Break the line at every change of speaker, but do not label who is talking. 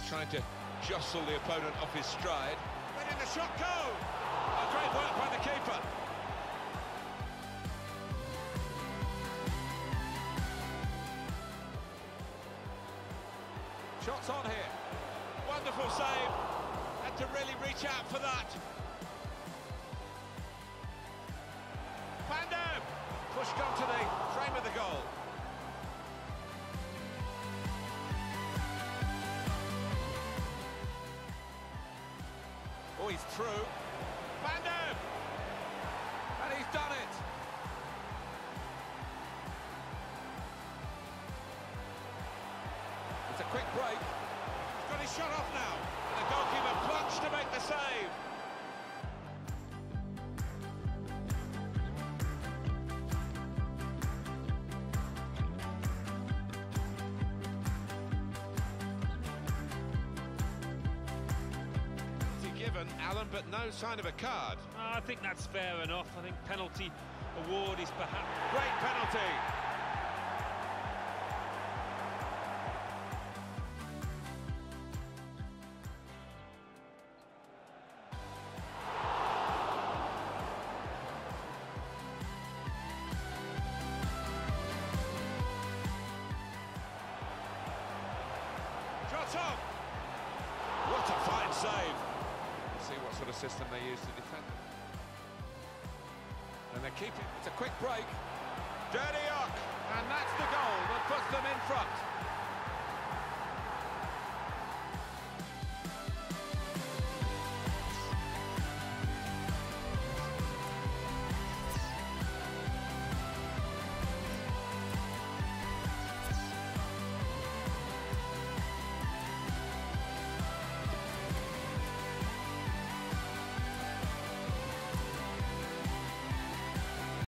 trying to jostle the opponent off his stride. Letting the shot go! Oh, great work by the keeper. Shots on here. Wonderful save. Had to really reach out for that. Van Dam pushed onto the frame of the goal. Oh, he's through. Van Dam! And he's done it. It's a quick break. He's got his shot off now. And the goalkeeper plunged to make the save. Given, Alan, but no sign of a card.
I think that's fair enough. I think penalty award is perhaps...
Great penalty! Shot on! What a fine save! See what sort of system they use to defend. And they're keeping. It's a quick break. Dirty Ock, and that's the goal that puts them in front.